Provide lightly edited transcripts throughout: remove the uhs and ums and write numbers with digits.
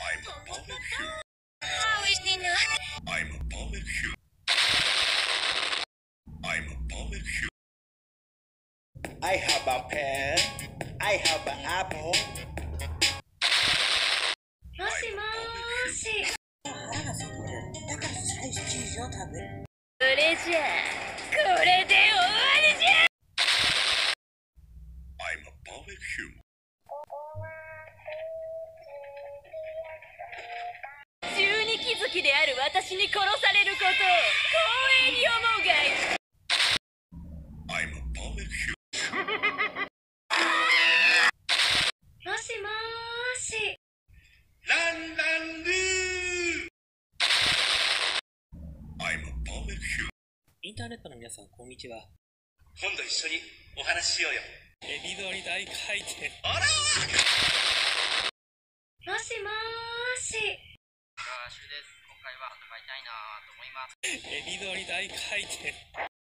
I'm a public human. 美味しいな。 I'm a public human. I'm a public human. I have a pen. I have an apple. もしもーし。 腹が空いてる。だからスライスチーズを食べる。 それじゃあ、これで終わりじゃ。 I'm a public human. 十二鬼月である私に殺されることを光栄に思うがいい。 I'm a public human. もしもーし。 ランランルー I'm a public human. インターネットの皆さん、こんにちは。 今度一緒にお話ししようよ。 エビドリ大回転。 あらもしもーし。 シュです。今回は買いたいなと思います。 エビドリ大回転。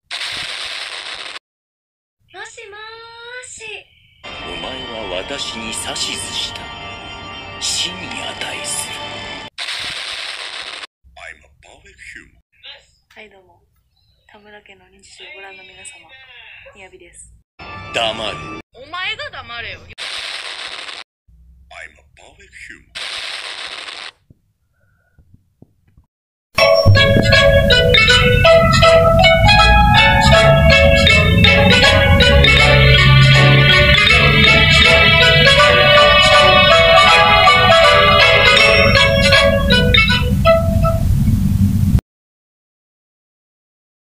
もしもーし。 お前は私に指図した。死に値する。 I'm a public human. はいどうも、田村家の日常をご覧の皆様、みやびです。 黙る。 お前が黙れよ。 I'm a public human.